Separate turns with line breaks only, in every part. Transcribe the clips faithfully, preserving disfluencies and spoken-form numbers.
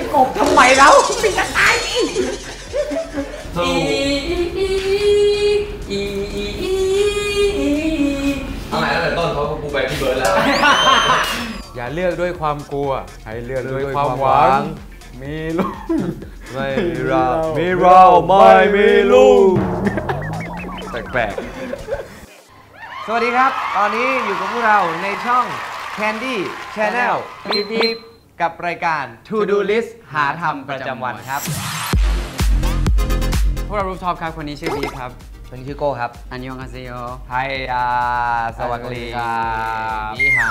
กบทำไมเราปิดตาตายอีอีอีอี
ทำไมตั้งแต่ต้นเขากูไปพี่เบิร์ดแล้ว
อย่าเลือกด้วยความกลัวให้เลือกด้วยความหวังมีลูก
ไม่เรา
มีเราไม่มีลูกแปลกๆสวัสดีครับตอนนี้อยู่กับพวกเราในช่อง Candy Channel บีบบีบกับรายการ To Do List หาทำประจำวันครับพวกเรารูฟท็อปครับคนนี้ชื่อบีครับ
คนนี้ชื่อโก้ครับ
อันยองอาเซโยไฮอาสวัสดีครับ
นี่ฮะ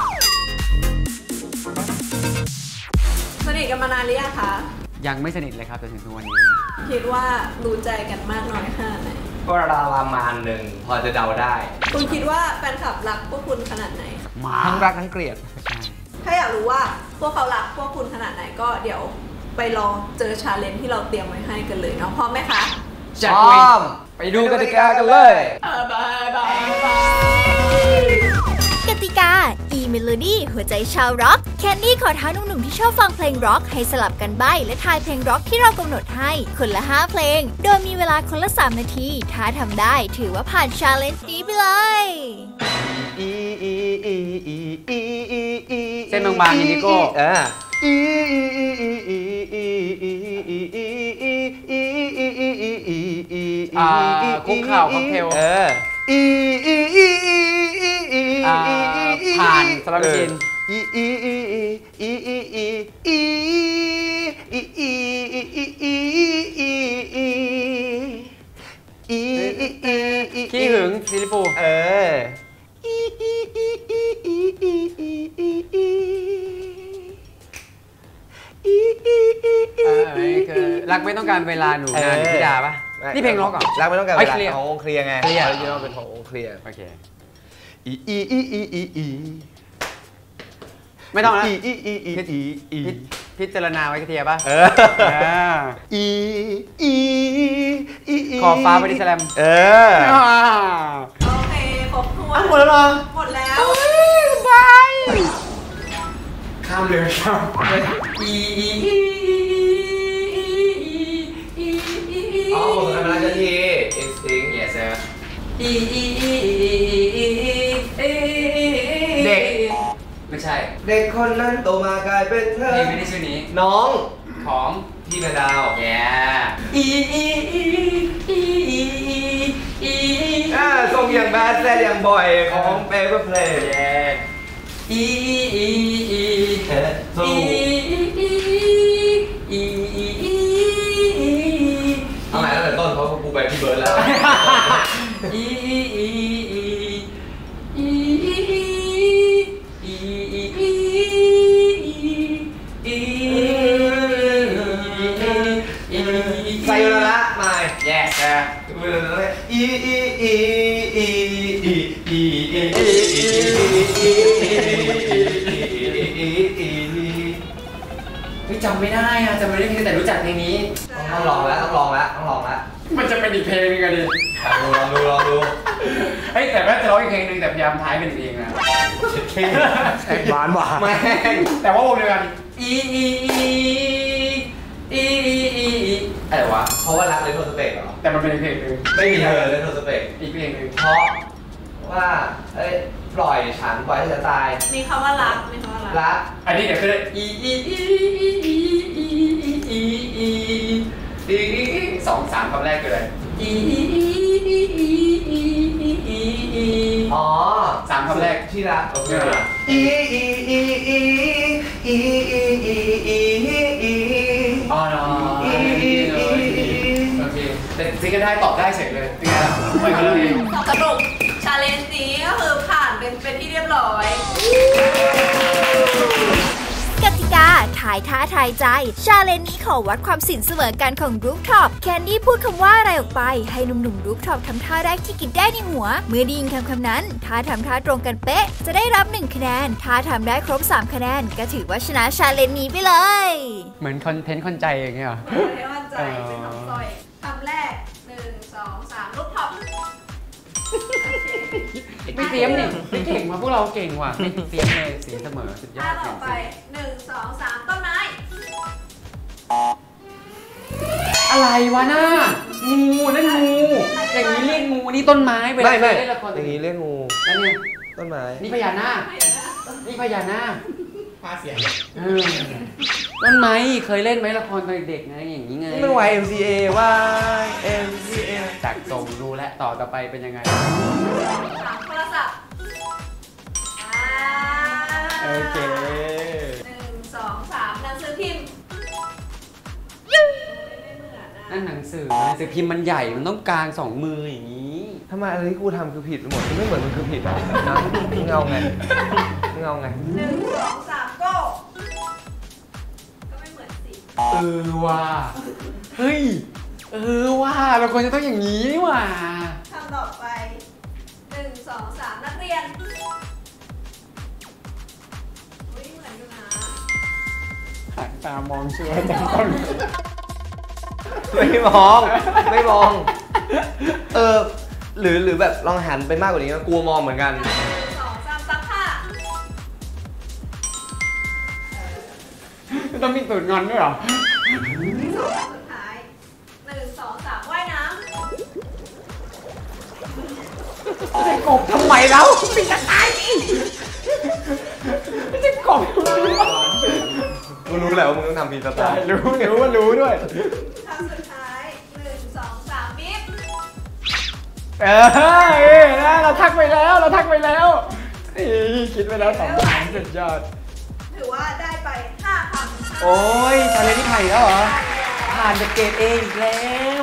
สนิทกันมานานหรือยังคะ
ยังไม่สนิทเลยครับจนถึงทุกวันนี้
คิดว่ารู้ใจกันมากน้อยขนาดไหน
ก็ประมาณหนึ่งพอจะเดาได้
คุณคิดว่าแฟนคลับรักพวกคุณขนาดไหน
ทั้งรักทั้งเกลียด
ถ้าอยากรู้ว่าพวกเขารักพวกคุณขนาดไหนก็เดี๋ยวไปลองเจอชาเลนจ์ที่เราเตรียมไว้ให้กันเลยเนาะพร้อมไหมคะ
พร้อมไปดูกติกากันเลย
กติกา E-Melody หัวใจชาวร็อกแคนดี้ขอท้าหนุ่มๆที่ชอบฟังเพลงร็อกให้สลับกันใบ้และทายเพลงร็อกที่เรากำหนดให้คนละห้าเพลงโดยมีเวลาคนละสามนาทีถ้าทำได้ถือว่าผ่านชาเลนจ์นี้ไปเลย
เส้นบางๆอินดิโก้เออคุกเข่าค็อกเทลเออผ่านสลับกินขี้หึงซิลิฟูเออรักไม่ต้องการเวลาหนูนานพิดาปะนี่เพลงร็อกเหรอ
รักไม่ต้องการเวลาขององค์เคลียร์ไง
เคลียร์
เป็นขององค์เคลียร์
โอเค
อีอีอีอีอีอี
ไม่ต้องนะ
อีอีอีอีอีอี
พิจารณาไว้เคลียร์ป่ะเออ
อีอีอี
ขอฟ้าบอดี้สแลม
เออ
โอเคครบถ้วน
หมดแล้วเหรอ
หมดแล้ว
บายข้ามเลยข้ามอี
อ๋อผมทำงานจะที instinct
yes sir
เด็ก
ไม่ใช่
เด็กคนนั้นโตมากลายเป็นเธอ
เพลงไม่ได้ชื่อนี้
น้อง
ของ
พี่นาดาว
แย่
อ่าทรงอย่างแบดแซดอย่างบ่อยของเปเปอร์เพลย์
แย่อีอีอี
สู้ทำไมตั้งแต่ต้นเขากูไปพี่เบิร์ดแล้ว
อีอีอีอี
ไซโยนาระมา
yes
อีอีอีอีอีอีอีอี
ไม่จำไม่ได้อะจำไม่ได้เพลงแต่รู้จักเพลงนี้
ต้องลองแล้วต้องลองแล้วต้องลองแล้ว
มันจะเป็นอีกเพลงนึงกันดิ
ลองดูลองดู
เฮ้ยแต่แม่จะร้องอีกเพลงนึงแต่พยายามท้ายเป็นเพลงนะ
หวานหวาน
แม่แต่ว่าวงเดียวกันอีอีอีอีอีอะไรวะ
เพราะว่ารักเลนโทสเปกเหรอ
แต่มันเป็นเพลงนึง
ไม่มีเธอเลนโทสเปก
อีกเพลงนึง
เพราะว่าเอ้ยปล่อยฉันปล่อยให้ฉันตาย
มีคำว่ารักมีคำว่ารัก
รัก
อันนี้เดี๋ยวคืออีอีอีอีอีอีอีอีอีสองสามคำแรกคืออะไรอีอีอีอีอีอีอีอี
อ๋อ
สามคำแรก
ที่รักโอเคอีอีอีอีอีอีอีอีอี
อ๋อเนาะโอเคแต่ซิงกันได้ตอบได้เฉยเลยเป็นไงล่ะไม่ก็เลย
สรุปชาเลนจ์นี้ก็คือผ่านเป็นเป็นที่เรียบร้อย
กติกาถ่ายท้าทายใจชาเลนจ์นี้ขอวัดความสินเสมอกันของรูฟท็อปแคนดี้พูดคำว่าอะไรออกไปให้หนุ่มๆรูฟท็อปทำท่าแรกที่คิดได้ในหัวเมื่อได้ยินคำคำนั้นถ้าทำท่าตรงกันเป๊ะจะได้รับหนึ่งคะแนนถ้าทำได้ครบสามคะแนนก็ถือว่าชนะชาเลนจ์นี้ไปเลย
เหมือนคอนเทนต์คนใจอย่างเงี้ยเหรอ
คอนเทนต์คนใจเป็นคำสร้อยคำแรกหนึ่งสองสามรูฟท็อป
ไม่เตรียมนี่ไม่เก่งว่ะพวกเราเก่งว่ะไม่เตรียมเลยสีเสมอสุดยอด
ต่อไปหนึ่งสองสามต้นไม้
อะไรวะน่างูนั่นงูอย่างนี้เรียกงูนี่ต้นไม้เวลา
ไม่ไม่
เล่นละคร
อย่างนี้เรียกงู
แล้วเนี่ย
ต้นไม้
นี่พญานาคนี่พญานาค
พาเสียง
เออต้นไม้เคยเล่นไหมละครตอนเด็กๆไงอย่างนี้ไง
นี่มัน วาย เอ็ม ซี เอ วาย เอ็ม ซี เอ
จากทรงรู้และต่อต่อไปเป็นยังไง
สามโทรศัพท์อ่า
โอเค
หนึ่งสองสามหนังสือพิมพ์ไม่เหมือน
นั่น
นะ
หนังสือหนังสือพิมพ์มันใหญ่มันต้องกางสองมืออย่างนี้
ทำไมอะไรที่กูทำคือผิดไปหมดไม่เหมือนมันคือผิดอ่ะนะมึงเอาไงมึงเอาไง
หนึ่งสองสามโก้ก็ไม่เหมือนสิ
เออว่ะเฮ้ยเออว่ะเราควรจะต้องอย่างนี้นี่ว่ะ
คำต่อไปหนึ่งสองสามนักเรียนอุ้ยเหมือนอยู่นะ
หันตามองเชื่อจังต้น
ไม่มอง ไม่มอง เออ หรือหรือแบบลองหันไปมากกว่านี้นะกลัวมองเหมือนกัน
หนึ่งสองสามซักผ้า
ต้องมีตูดงอนด้วยเหรอ
หนึ่งสองสามสุดท้ายหนึ่งสองสามว่ายน้
จะกบทำไมแล้วมีจะตายจะกบ
กูรู้แหละว่ามึงต้องทำพีสไตล์
รู้รู้ว่ารู้ด้วย
ำคำสุดท้ายหนึ่งสองสามบิ๊บ
เออนะเราทักไปแล้วเราทักไปแล้วคิดไปแล้วสองคำสุดยอด
ถือว่าได้ไปห้าคำ
โอ้ยชาเลนจ์ที่ผ่านแล้วเหรอ ผ่านจากเกรดเออีกแล้ว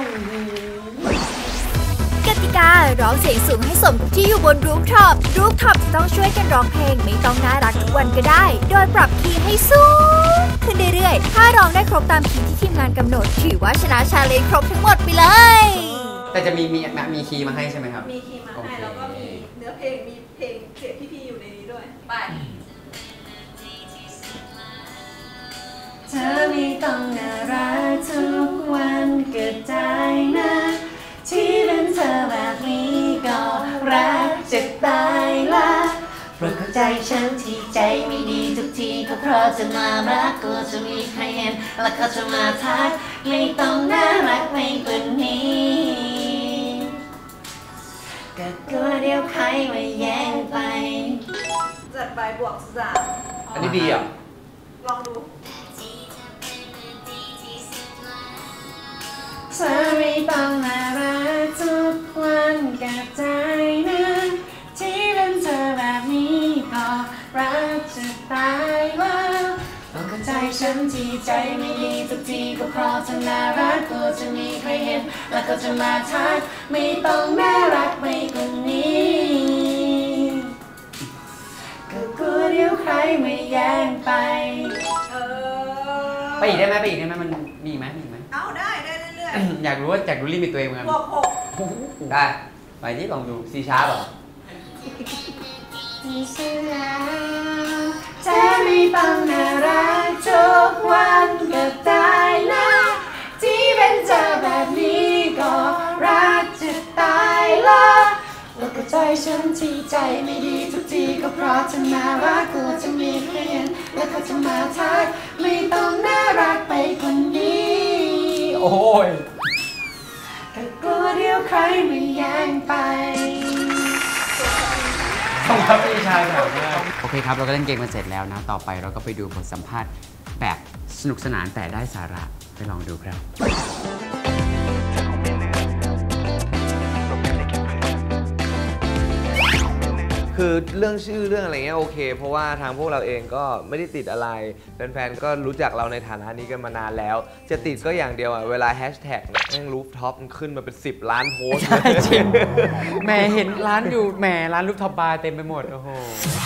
กติการ้องเสียงสูงให้สมกับที่อยู่บนรูฟท็อปรูฟท็อปจะต้องช่วยกันร้องเพลงไม่ต้องน่ารักทุกวันก็ได้ โดยปรับคีย์ให้สูงขึ้นเรื่อยๆถ้าร้องได้ครบตามคีย์ที่ทีมงานกำหนดถือว่าชนะชาเลนจ์ครบทั้งหมดไปเลย
แต่จะมีมีมีคีย์มาให้ใช่ไหมครับ
มีคีย์มา
โอ
ให้
เค
แล้วก็มีเนื้อเพลงมีเพลงเสียงพี่ๆอยู่ในนี้ด้วยไป
เธอไม่ต้องน่ารักทุกวันก็ได้นะที่เป็นเธอแบบนี้ก็รักจะตายละโปรดเข้าใจฉันที่ใจไม่ดีทุกทีก็เพราะจะมารักก็จะมีใครเห็นแล้วก็จะมาทักไม่ต้องน่ารักไม่กว่านี้ก็กลัวเดี๋ยวใครมาแย่งไป
จัดไปบวกสาม
อันนี้ดีอ่ะ
ลองดู
เธอไม่ต้องมารักทุกวันกับใจนะที่เป็นเธอแบบนี้ก็รักจะตายแล้วต้องเข้าใจฉันที่ใจไม่ดีทุกทีก็เพราะเธอน่ารักก็จะมีใครเห็นแล้วก็จะมาทักไม่ต้องน่ารักไปกว่านี้ก็กลัวเดี๋ยวใครไม่แย่งไป
เออ
ไปอีกได้ไหมไปอีกได้ไหมมันมีอีกไหมมีอีกไหม
เอาได้ได้เรื่อย
อยากรู้ว่าอยากรู้ลิมิตตัวเองเหมือนกัน
ๆบวกหก
ได้ ไปที่ลองดูซีชาร์ปอ่ะ
ที่เชื่อเธอไม่ต้องน่ารักทุกวันก็ได้นะที่เป็นเธอแบบนี้ก็รักจะตายละแล้วก็ใจฉันที่ใจไม่ดีทุกทีก็เพราะเธอน่ารักกลัวจะมีใครเห็นแล้วก็จะมาทักไม่ต้องน่ารักไปคนนี้
โอ้ย
ก็กลัวเดี๋ยวใครไม่แย่งไป
ต้องครับพี่ชายถามมากโอเคครับเราก็เล่นเกมกันเสร็จแล้วนะ ต่อไปเราก็ไปดูบทสัมภาษณ์แบบสนุกสนานแต่ได้สาระไปลองดูครับ
คือเรื่องชื่อเรื่องอะไรเงี้ยโอเค เพราะว่าทางพวกเราเองก็ไม่ได้ติดอะไรแฟนๆก็รู้จักเราในฐานะนี้กันมานานแล้ว จะติดก็อย่างเดียวอ่ะเวลาแฮชแท็กแม่งรูฟท็อปมันขึ้นมาเป็นสิบล้านโพสต์
ใช่จริงแหมเห็นร้านอยู่แหมร้านรูปท็อปบาร์เต็มไปหมด โอ้โห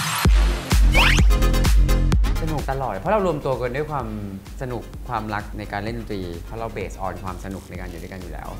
สนุกตลอด เพราะเรารวมตัวกันด้วยความสนุกความรักในการเล่นดนตรี เพราะเราเบสออนความสนุกในการอยู่ด้วยกันอยู่แล้ว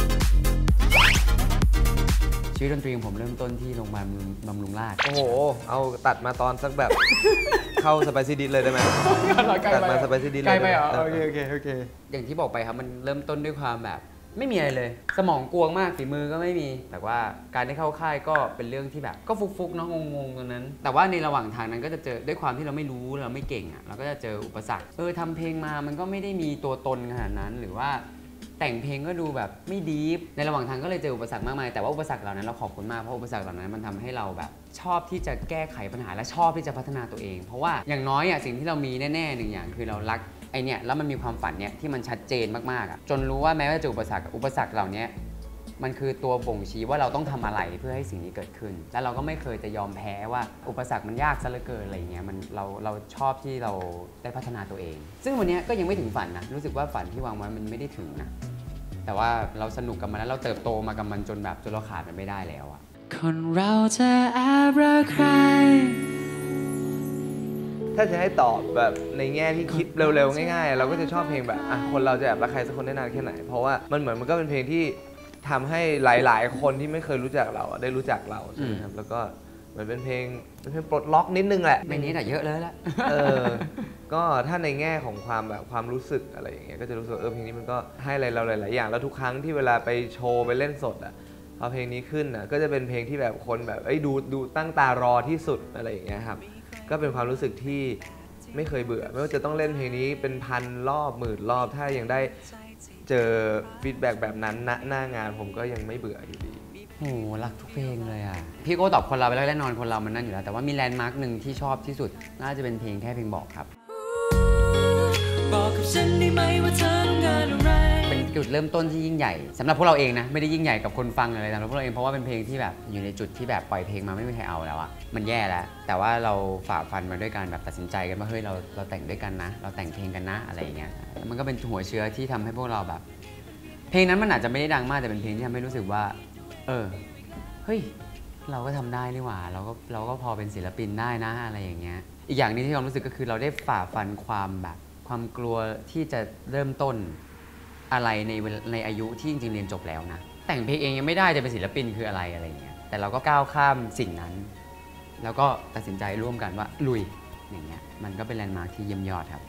ชีวิตดนตรีของผมเริ่มต้นที่โรงพยาบาลบำรุงราษฎร์
โอ้โห เอาตัดมาตอนสักแบบ เข้าสไปซี่ดิสเลยได้ไหมตัดมาสไปซี่ดิสเลย
ไกลไปเหรอ
ด้
โอ
หม
เคโอเคโอเค อย่างที่บอกไปครับมันเริ่มต้นด้วยความแบบ ไม่มีอะไรเลย สมองกวงมากฝีมือก็ไม่มี แต่ว่าการได้เข้าค่ายก็เป็นเรื่องที่แบบก็ฟุกๆเนาะงงๆตรงนั้น แต่ว่าในระหว่างทางนั้นก็จะเจอด้วยความที่เราไม่รู้เราไม่เก่งอ่ะเราก็จะเจออุปสรรคเออทำเพลงมามันก็ไม่ได้มีตัวตนขนาดนั้นหรือว่าแต่งเพลงก็ดูแบบไม่ดีฟในระหว่างทางก็เลยเจออุปสรรคมากมายแต่ว่าอุปสรรคเหล่านั้นเราขอบคุณมากเพราะอุปสรรคเหล่านั้นมันทำให้เราแบบชอบที่จะแก้ไขปัญหาและชอบที่จะพัฒนาตัวเองเพราะว่าอย่างน้อยอ่ะสิ่งที่เรามีแน่ๆหนึ่งอย่างคือเรารักไอเนี่ยแล้วมันมีความฝันเนี่ยที่มันชัดเจนมากๆอ่ะจนรู้ว่าแม้ว่าจะอุปสรรคอุปสรรคเหล่านี้มันคือตัวบ่งชี้ว่าเราต้องทำอะไรเพื่อให้สิ่งนี้เกิดขึ้นแล้วเราก็ไม่เคยจะยอมแพ้ว่าอุปสรรคมันยากซะเหลือเกินอะไรเงี้ยมันเราเราชอบที่เราได้พัฒนาตัวเองซึ่งวันนี้ก็ยังไม่ถึงฝันนะรู้สึกว่าฝันที่วางไว้มันไม่ได้ถึงนะแต่ว่าเราสนุกกับมันแล้วเราเติบโตมากับมันจนแบบจนเราขาดมันไม่ได้แล้วอะคนเราจะแอบรักใคร
ถ้าจะให้ตอบแบบในแง่ที่คิดเร็วๆง่ายๆเราก็จะชอบเพลงแบบอ่ะคนเราจะแอบรักใครสักคนได้นานแค่ไหนเพราะว่ามันเหมือนมันก็เป็นเพลงที่ทำให้หลายๆคนที่ไม่เคยรู้จักเราได้รู้จักเราใช่ไหมครับแล้วก็เหมือนเป็นเพลงเป็นเพลงปลดล็อกนิดนึงแหละ
ไม่นิดแต่เยอะเลยละ
เออก็ถ้าในแง่ของความแบบความรู้สึกอะไรอย่างเงี้ยก็จะรู้สึกเออเพลงนี้มันก็ให้อะไรเราหลายๆอย่างแล้วทุกครั้งที่เวลาไปโชว์ไปเล่นสดอ่ะพอเพลงนี้ขึ้นอ่ะก็จะเป็นเพลงที่แบบคนแบบเอ้ยดูดูตั้งตารอที่สุดอะไรอย่างเงี้ยครับก็เป็นความรู้สึกที่ไม่เคยเบื่อไม่ว่าจะต้องเล่นเพลงนี้เป็นพันรอบหมื่นรอบถ้ายังได้เจอฟีดแบ็กแบบนั้นณหน้างานผมก็ยังไม่เบื่ออยู่ดี
โอ้รักทุกเพลงเลยอ่ะพี่โก้ตอบคนเราไปแล้วแน่นอนคนเรามันนั่นอยู่แล้วแต่ว่ามีแลนด์มาร์กหนึ่งที่ชอบที่สุดน่าจะเป็นเพลงแค่เพลงบอกครับบอกกับฉันได้ไหมว่าเธอต้องการอะไรเป็นจุดเริ่มต้นที่ยิ่งใหญ่สำหรับพวกเราเองนะไม่ได้ยิ่งใหญ่กับคนฟังอะไรสำหรับพวกเราเองเพราะว่าเป็นเพลงที่แบบอยู่ในจุดที่แบบปล่อยเพลงมาไม่มีใครเอาแล้วอ่ะมันแย่แล้วแต่ว่าเราฝ่าฟันมาด้วยการแบบตัดสินใจกันว่าเฮ้ยเราเราแต่งด้วยกันนะเราแต่งเพลงกันนะอะไรอย่างเงี้ยมันก็เป็นหัวเชื้อที่ทำให้พวกเราแบบเพลงนั้นมันอาจจะไม่ได้ดังมากแต่เป็นเพลงที่ทำให้รู้สึกว่าเออเฮ้ยเราก็ทำได้นี่หว่าเราก็เราก็พอเป็นศิลปินได้นะอะไรอย่างเงี้ยอีกอย่างนึงที่ความรู้สึกก็คือเราได้ฝ่าฟันความแบบความกลัวที่จะเริ่มต้นอะไรในในอายุที่จริงๆเรียนจบแล้วนะแต่งเพลงเองยังไม่ได้จะเป็นศิลปินคืออะไรอะไรอย่างเงี้ยแต่เราก็ก้าวข้ามสิ่งนั้นแล้วก็ตัดสินใจร่วมกันว่าลุยอย่างเงี้ยมันก็เป็นแลนด์มาร์คที่เยี่ยมยอดครับ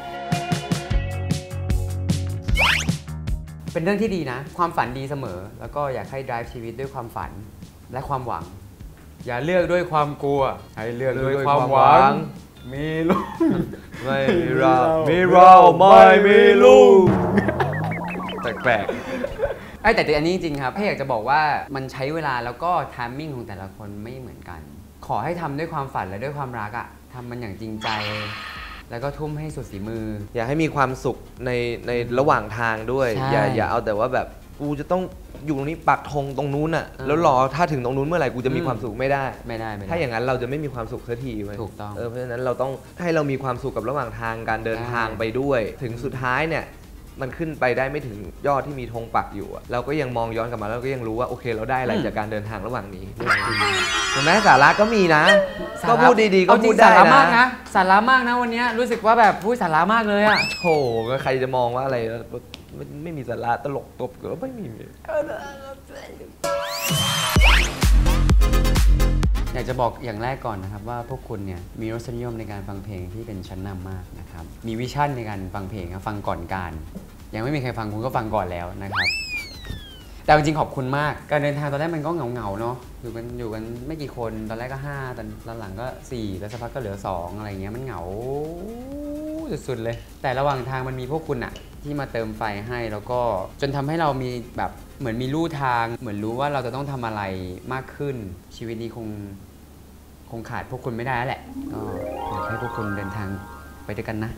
เป็นเรื่องที่ดีนะความฝันดีเสมอแล้วก็อยากให้ drive ชีวิตด้วยความฝันและความหวังอย่าเลือกด้วยความกลัวให้เลือกด้วยความหวังมีลูก
ไม่มีเรามีเราไม่มีลูกแปลก
ๆไอ้แต่อันนี้จริงๆครับพี่อยากจะบอกว่ามันใช้เวลาแล้วก็ไทมิ่งของแต่ละคนไม่เหมือนกันขอให้ทำด้วยความฝันและด้วยความรักอะทำมันอย่างจริงใจแล้วก็ทุ่มให้สุดฝีมือ
อยากให้มีความสุขในในระหว่างทางด้วยอย่าอย่าเอาแต่ว่าแบบกูจะต้องอยู่ตรงนี้ปักธงตรงนู้นอ่ะแล้วรอถ้าถึงตรงนู้นเมื่อไหร่กูจะมีความสุขไม่ได้
ไม่ได้ไม่ได้
ถ้าอย่างนั้นเราจะไม่มีความสุขสักทีเว้ย
ถูกต้อง
เออเพราะฉะนั้นเราต้องให้เรามีความสุขกับระหว่างทางการเดินทางไปด้วยถึงสุดท้ายเนี่ยมันขึ้นไปได้ไม่ถึงยอดที่มีธงปักอยู่อะเราก็ยังมองย้อนกลับมาแล้วก็ยังรู้ว่าโอเคเราได้อะไรจากการเดินทางระหว่างนี้เห็นไหมสาระก็มีนะก็พูดดีๆก็พูดได้นะ
สาระมากนะสาระมากนะวันนี้รู้สึกว่าแบบพูดสาระมากเลยอะ
โธ่ใครจะมองว่าอะไรไม่ไม่มีสาระตลกตบก็ไม่มี
อยากจะบอกอย่างแรกก่อนนะครับว่าพวกคุณเนี่ยมีรสนิยมในการฟังเพลงที่เป็นชั้นนำมากนะครับมีวิชั่นในการฟังเพลงฟังก่อนการยังไม่มีใครฟังคุณก็ฟังก่อนแล้วนะครับแต่จริงๆขอบคุณมากการเดินทางตอนแรกมันก็เหงาๆเนาะอยู่กันอยู่กันไม่กี่คนตอนแรกก็ห้าตอนหลังก็สี่แล้วสักพักก็เหลือสองอะไรเงี้ยมันเหงาสุดๆเลยแต่ระหว่างทางมันมีพวกคุณอะที่มาเติมไฟให้แล้วก็จนทำให้เรามีแบบเหมือนมีลู่ทางเหมือนรู้ว่าเราจะต้องทำอะไรมากขึ้นชีวิตนี้คงคงขาดพวกคุณไม่ได้แล้วแหละก็อยากให้พวกคุณเดินทางไปด้วยกันนะ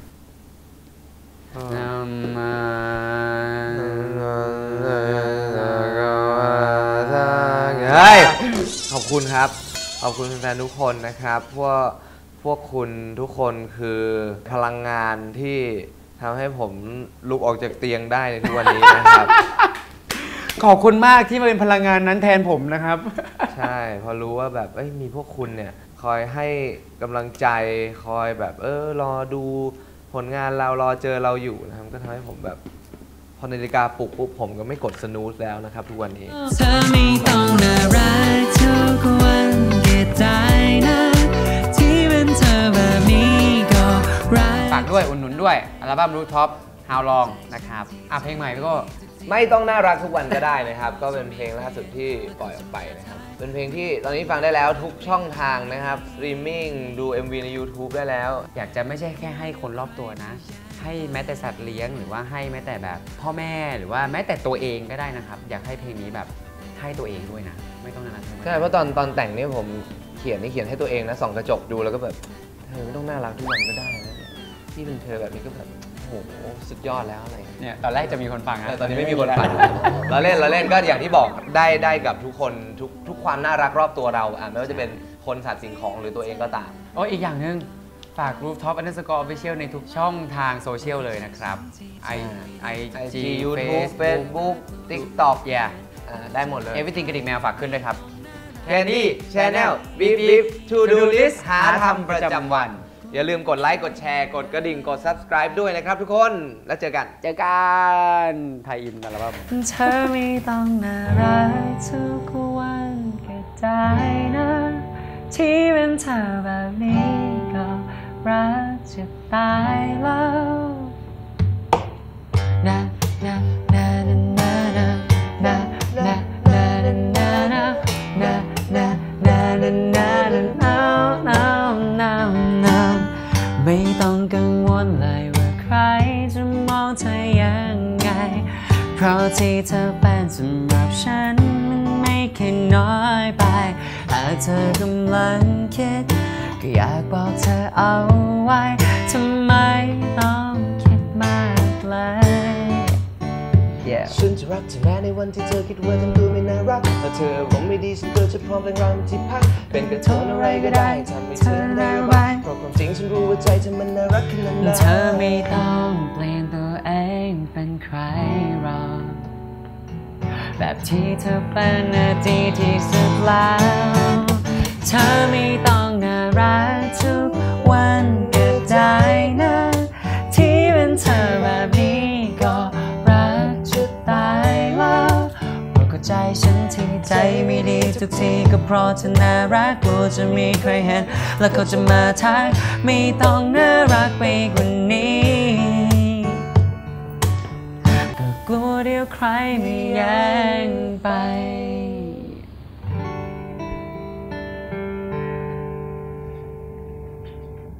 ขอบคุณครับขอบคุณแฟนๆทุกคนนะครับพวกพวกคุณทุกคนคือพลังงานที่ทำให้ผมลุกออกจากเตียงได้ในทุกวันนี้นะครับ
ขอบคุณมากที่มาเป็นพลังงานนั้นแทนผมนะครับ
ใช่พอรู้ว่าแบบเอ้ยมีพวกคุณเนี่ยคอยให้กำลังใจคอยแบบเออรอดูผลงานเรารอเจอเราอยู่นะครับก็ทำให้ผมแบบพอนาฬิกาปลุกปุ๊บผมก็ไม่กดสนูซแล้วนะครับทุกวันนี้เธอไม่ต้องน่ารักทุกวันก็ได้นะที่เป็นเธอแบบนี้ก็รัก
ฝากด้วยอุ่นหนุนด้วยอัลบั้มรูทท็อป How Long นะครับอ่ะเพลงใหม่พี่ก็
ไม่ต้องน่ารักทุกวันก็ได้นะครับก็เป็นเพลงล่าสุดที่ปล่อยออกไปนะครับเป็นเพลงที่ตอนนี้ฟังได้แล้วทุกช่องทางนะครับสตรีมมิ่งดู เอ็ม วี ใน YouTube ได้แล้ว
อยากจะไม่ใช่แค่ให้คนรอบตัวนะให้แม้แต่สัตว์เลี้ยงหรือว่าให้แม้แต่แบบพ่อแม่หรือว่าแม้แต่ตัวเองก็ได้นะครับอยากให้เพลงนี้แบบให้ตัวเองด้วยนะไม่ต้องน่ารักใช่
เพราะตอนตอนแต่งนี่ผมเขียนนี่เขียนให้ตัวเองนะส่องกระจกดูแล้วก็แบบเธอไม่ต้องน่ารักทุกวันก็ได้นะที่เป็นเธอแบบนี้ก็แบบโอ้โหสุดยอดแล้วอะไร
เนี่ยตอนแรกจะมีคนฟังนะ
ตอนนี้ไม่มีคนฟังเราเล่นเราเล่นก็อย่างที่บอกได้ได้กับทุกคนทุกทุกความน่ารักรอบตัวเราอ่ะไม่ว่าจะเป็นคนสัตว์สิ่งของหรือตัวเองก็ตาม
โอ้อีกอย่างหนึ่งฝาก Rooftop Underscore Official ในทุกช่องทางโซเชียลเลยนะครับ i i g
YouTube Facebook TikTok
อย่า
ได้หมดเลย
Everything กระดิ่งแมวฝากขึ้นด้วยครับ
Candy Channel Beep Beep To Do List หาทำประจำวันอย่าลืมกดไลค์กดแชร์กดกระดิ่งกด Subscribe ด้วยนะครับทุกคนแล้วเจอกัน
เจอกันไทยอินอัลบั้ม
เธอไม่ต้องน่ารักทุกวันก็ได้นะที่เป็นเธอแบบนี้ก็รักจะตายแล้วนะนะนะนะนะนะนะนะนะนะนะนะนะนะนะนะนะนะไม่ต้องกังวลเลยว่าใครจะมองเธอยังไงเพราะที่เธอเป็นสำหรับฉันมันไม่แค่น้อยไปหากเธอกำลังคิดก็อยากบอกเธอเอาไว้ทำไมต้องคิดมากเลย
ฉันจะรักเธอแม้ในวันที่เธอคิดว่าทำตัวไม่น่ารักถ้าเธออารมณ์ไม่ดีฉันก็จะพร้อมเป็นรังที่พักเป็นกระโถนอะไรก็ได้ทำให้เธอได้ระบายเพราะความจริงฉันรู้ว่าใจเธอมันน่ารักขนาดไหน
เธอไม่ต้องเปลี่ยนตัวเองเป็นใครหรอกแบบที่เธอเป็นนาทีที่สุดแล้วเธอไม่ต้องน่ารักทุกวันก็ได้นะที่เป็นเธอแบบนี้ก็รักจะตายแล้วเพราะเข้าใจฉันที่ใจไม่ดีทุกทีก็เพราะเธอน่ารักกลัวจะมีใครเห็นแล้วเขาจะมาทักไม่ต้องน่ารักไปกว่านี้ก็กลัวเดี๋ยวใครไม่แย่งไป